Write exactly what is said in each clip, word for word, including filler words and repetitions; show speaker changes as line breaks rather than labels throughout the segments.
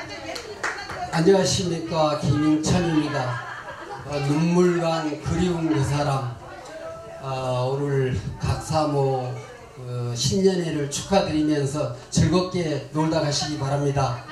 안녕하십니까, 김인천입니다. 어, 눈물강 그리운 그 사람. 어, 오늘 각사모 어, 신년회를 축하드리면서 즐겁게 놀다 가시기 바랍니다.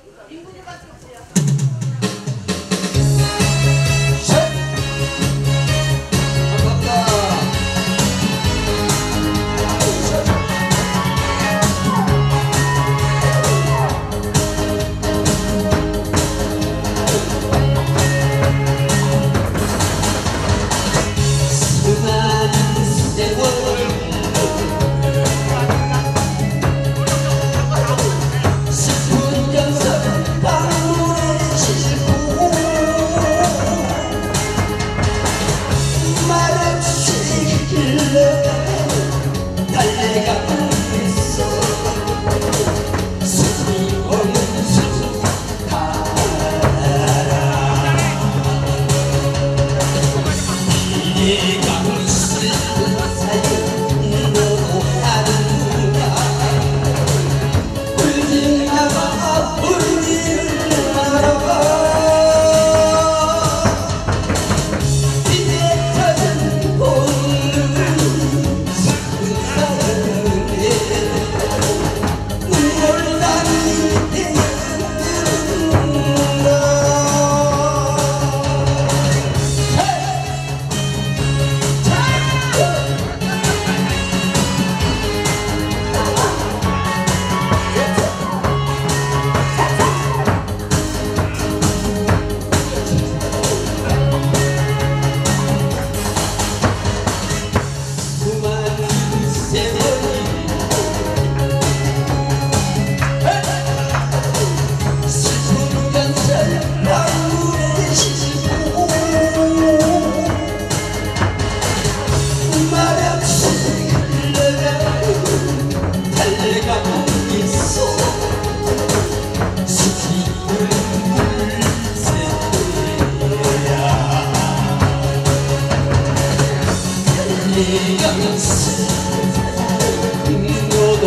너도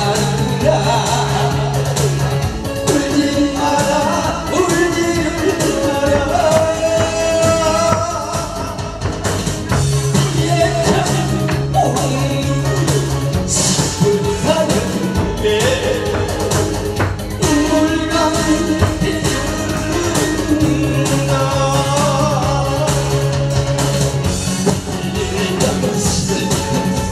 아니라 울지 마라 울지를 마라 예찬 온 슬픈 사랑에 눈물감이 흐른다 이런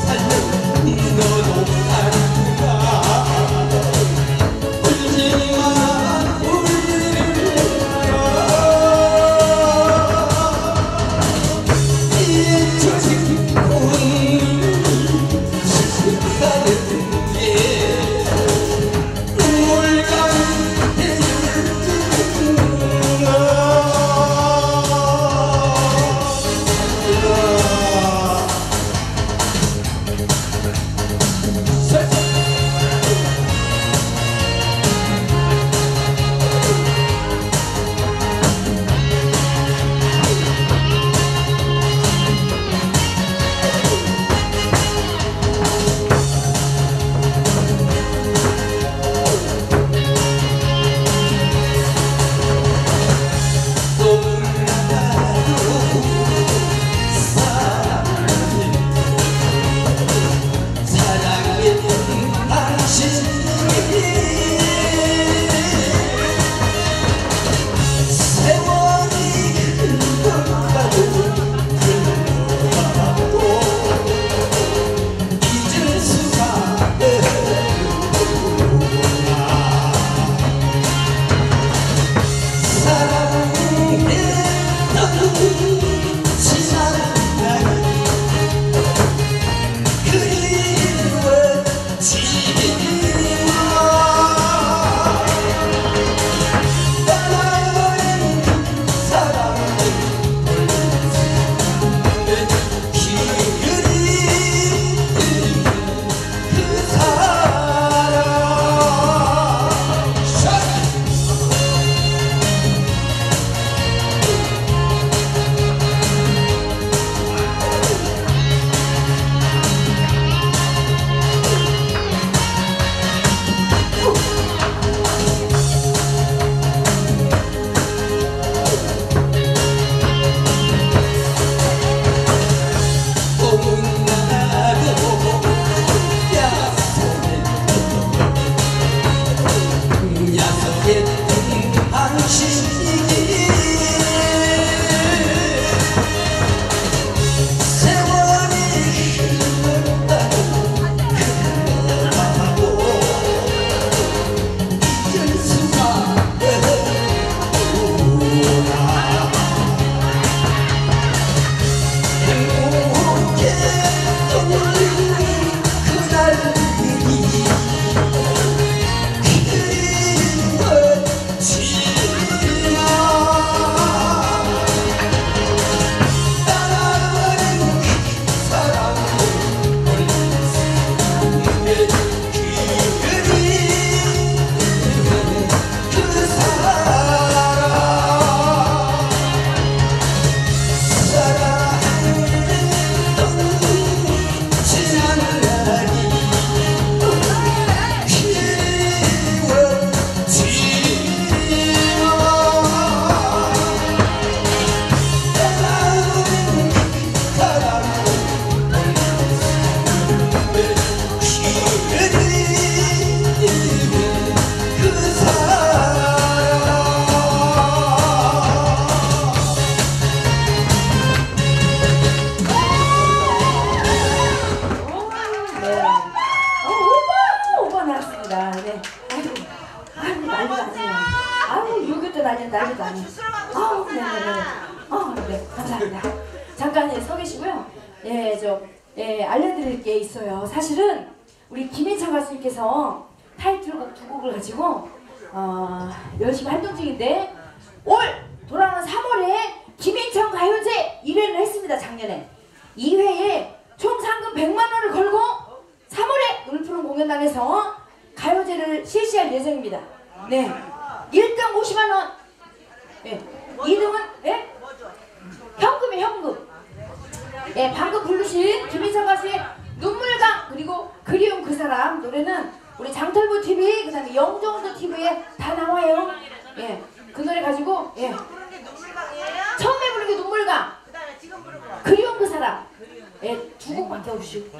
마세요. 아우 요것도 난리 난리도 아니에요. 아우 네네네. 아 네 감사합니다. 잠깐 예, 서 계시고요. 예 저 예 알려드릴 게 있어요. 사실은 우리 김인창 가수님께서 타이틀곡 두 곡을 가지고 어, 열심히 활동 중인데 올 돌아오는 삼월에 김인창 가요제 일 회를 했습니다. 작년에 이 회에 총 상금 백만 원을 걸고 삼월에 울프름 공연장에서 가요제를 실시할 예정입니다. 네, 일 등 오십만 원, 네. 이 등은 네? 현금이 현금. 네, 방금 부르신 김인창 가수의 눈물강 그리고 그리운 그 사람 노래는 우리 장털부 티비 그다음에 영종도 티비에 다 나와요. 예, 그 노래 가지고 예. 처음에 부른 게 눈물강. 그리운 그 사람. 예, 두 곡밖에 없으시고.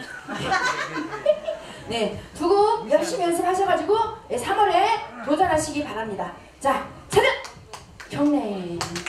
네, 두 곡 열심히 연습하셔가지고 예, 삼월에 도전하시기 바랍니다. 자, 차렷 경례.